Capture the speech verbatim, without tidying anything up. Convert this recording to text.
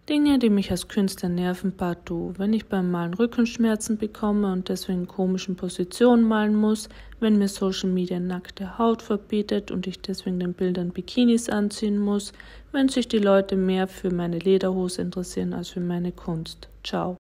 Dinge, die mich als Künstler nerven, partout. Wenn ich beim Malen Rückenschmerzen bekomme und deswegen in komischen Positionen malen muss, wenn mir Social Media nackte Haut verbietet und ich deswegen den Bildern Bikinis anziehen muss, wenn sich die Leute mehr für meine Lederhose interessieren als für meine Kunst. Ciao.